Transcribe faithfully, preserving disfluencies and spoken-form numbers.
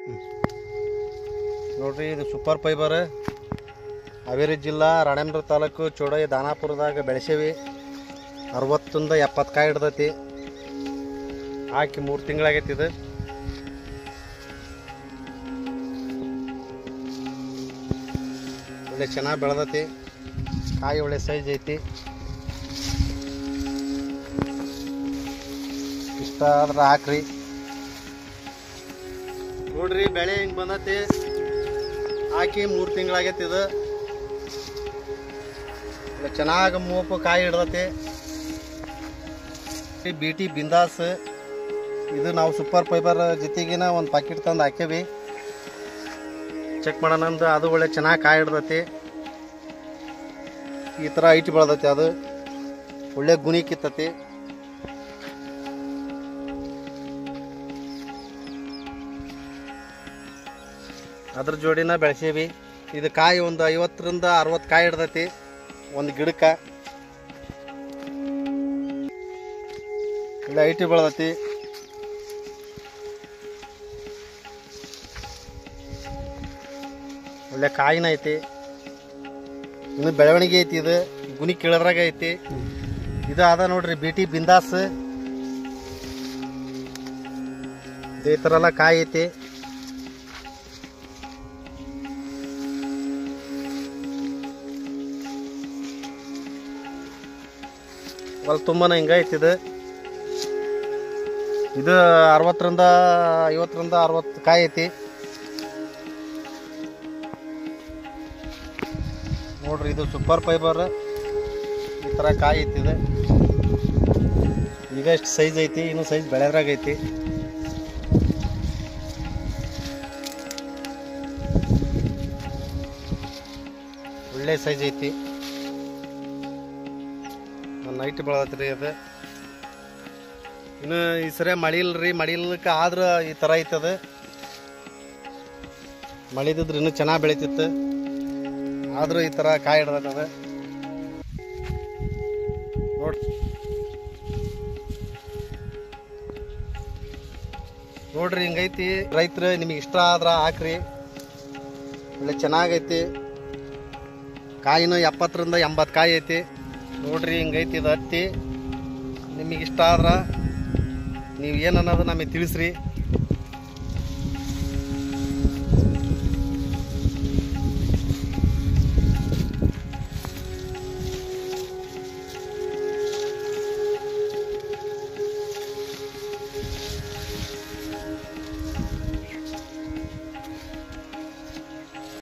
ನೋಡ್ರಿ ಇದು super fibre Haveri ಜಿಲ್ಲಾ ರಾಣೇಬೆನ್ನೂರು ತಾಲೂಕು ಚೋಡೈ ದಾನಾಪುರದಾಗ ಬೆಳೆಸೇವಿ. ಅರವತ್ತೊಂದು ಎಪ್ಪತ್ತು ಕಾಯಿ ಹಿಡ್ದೈತಿ. ಹಾಕಿ ಮೂರು ತಿಂಗಳಾಗೈತಿ. ಇದು ಒಳ್ಳೆ ಚೆನ್ನಾಗಿ ಬೆಳೆದೈತಿ. ಕಾಯಿ ಒಳ್ಳೆ ಸೈಜ್ ಐತಿ. ಇಷ್ಟ ಆದ್ರೆ ಹಾಕ್ರಿ. ನೋಡ್ರಿ ಬೆಳೆ ಹಿಂಗೆ ಬಂದೈತಿ. ಹಾಕಿ ಮೂರು ತಿಂಗಳಾಗೈತಿ. ಇದು ಚೆನ್ನಾಗಿ ಮೂಪು ಕಾಯಿ ಹಿಡ್ದೈತಿ. ಬಿ ಟಿ ಬಿಂದಾಸ್ ಇದು ನಾವು ಸೂಪರ್ ಫೈಬರ್ ಜೊತೆಗಿನ ಒಂದು ಪ್ಯಾಕೆಟ್ ತಂದು ಹಾಕೇವಿ. ಚೆಕ್ ಮಾಡೋಣಂದು ಅದು ಒಳ್ಳೆ ಚೆನ್ನಾಗಿ ಕಾಯಿ ಹಿಡ್ದೈತಿ. ಈ ಥರ ಐಟಿ ಬೆಳೆದೈತಿ. ಅದು ಒಳ್ಳೆ ಗುಣಿ ಕಿತ್ತತಿ. ಅದ್ರ ಜೋಡಿನ ಬೆಳೆಸೇವಿ. ಇದು ಕಾಯಿ ಒಂದು ಐವತ್ತರಿಂದ ಅರವತ್ತು ಕಾಯಿ ಹಿಡ್ದೈತಿ ಒಂದು ಗಿಡಕ್ಕೆ. ಒಳ್ಳೆ ಐಟಿ ಬೆಳೆದೈತಿ. ಒಳ್ಳೆ ಕಾಯಿನ ಐತಿ. ಇನ್ನು ಬೆಳವಣಿಗೆ ಐತಿ. ಇದು ಗುಣಿ ಕೀಳದ್ರಾಗ ಐತಿ. ಇದು ಅದ ನೋಡ್ರಿ ಬಿ ಟಿ ಬಿಂದಾಸ್. ಇದೇ ಥರ ಎಲ್ಲ ಕಾಯಿ ಐತಿ. ಹೊಲ ತುಂಬಾನ ಹಿಂಗೈತಿದು. ಇದು ಅರವತ್ತರಿಂದ ಐವತ್ತರಿಂದ ಅರವತ್ತು ಕಾಯಿ ಐತಿ. ನೋಡ್ರಿ ಇದು ಸೂಪರ್ ಫೈಬರ್. ಈ ಥರ ಕಾಯಿ ಐತಿ. ಇದು ಈಗ ಎಷ್ಟು ಸೈಜ್ ಐತಿ. ಇನ್ನು ಸೈಜ್ ಬೆಳೆದ್ರಾಗ ಐತಿ. ಒಳ್ಳೆ ಸೈಜ್ ಐತಿ. ನೈಟ್ ಬೆಳೆದತ್ರಿ. ಅದು ಇನ್ನು ಈ ಸರಿ ಮಳಿ ಇಲ್ರಿ. ಮಳಿ ಇಲ್ಲಕ್ಕೆ ಆದ್ರೆ ಈ ಥರ ಐತದ. ಮಳಿದಿದ್ರೆ ಇನ್ನೂ ಚೆನ್ನಾಗಿ ಬೆಳಿತಿತ್ತು. ಆದ್ರೂ ಈ ಥರ ಕಾಯಿ ಹಿಡ್ದದ. ನೋಡ್ರಿ ನೋಡ್ರಿ ಹಿಂಗೈತಿ. ರೈತರು ನಿಮಗೆ ಇಷ್ಟ ಆದ್ರೆ ಹಾಕ್ರಿ. ಒಳ್ಳೆ ಚೆನ್ನಾಗೈತಿ. ಕಾಯಿನೂ ಎಪ್ಪತ್ತರಿಂದ ಎಂಬತ್ತು ಕಾಯಿ ಐತಿ. ನೋಡ್ರಿ ಹಿಂಗೈತಿ. ಇದು ಹತ್ತಿ ನಿಮಗೆ ಇಷ್ಟ ಆದ್ರೆ ನೀವು ಏನು ಅನ್ನೋದು ನಮಗೆ ತಿಳಿಸ್ರಿ.